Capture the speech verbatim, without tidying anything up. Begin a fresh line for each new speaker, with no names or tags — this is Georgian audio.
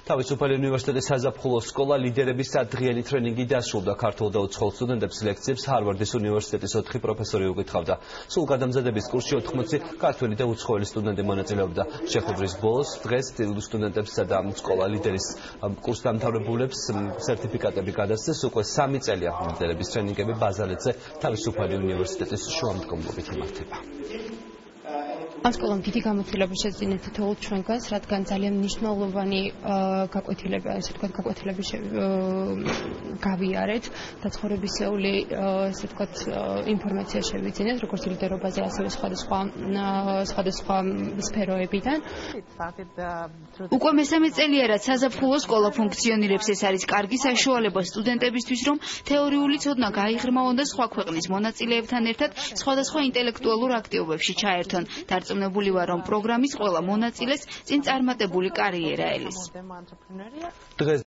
თავისუფალი უნივერსიტეტის საზაფხულო სკოლა ლიდერების სადღიანი ტრენინგი დასრულდა. ქართულ და უცხოელ სტუდენტებს ლექციებს ჰარვარდის უნივერსიტეტის ოთხი პროფესორი უკითხავდა. სულ გადამზადების კურსში ოთხმოცი ქართველი და უცხოელი სტუდენტი მონაწილეობდა. შეხვედრის ბოლოს დღეს სტუდენტებსა და სკოლა ლიდერის კურსდამთავრებულებს სერტიფიკატები გადასცეს. უკვე სამი წელია ლიდერების ტრენინგები ბაზალეთზე თავისუფალი უნივერსიტეტის შუამდგომლობით იმართება.
ამ სკოლამ დიდი გამოცდილება შეძინეთ თითოეულ ჩვენგანს, რადგან ძალიან მნიშვნელოვანი გაკვეთილება, ასე ვთქვათ, გაკვეთილები გავიარეთ და ცხოვრებისეული, ასე ვთქვათ, ინფორმაცია შევიძინეთ, როგორც ლიდერობაზე, ასევე სხვადასხვა სხვადასხვა სფეროებიდან.
უკვე მესამე წელია, რაც საზაფხულო სკოლა ფუნქციონირებს. ეს არის კარგი საშუალება სტუდენტებისთვის, რომ თეორიული ცოდნა გაიღრმავონ და სხვა ქვეყნის მონაწილეებთან ერთად სხვადასხვა ინტელექტუალურ აქტივობებში ჩაერთონ. დარწმუნებული ვარ, რომ პროგრამის ყველა მონაწილეს წინ წარმატებული კარიერა ელის.